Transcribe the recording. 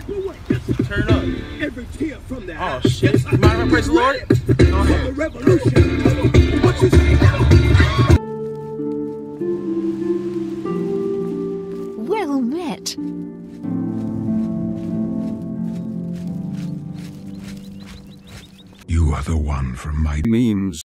Turn up. Every tear from the Oh shit. You mind if I praise the Lord? Go ahead. the revolution. What you say now? Well met. You are the one from my memes.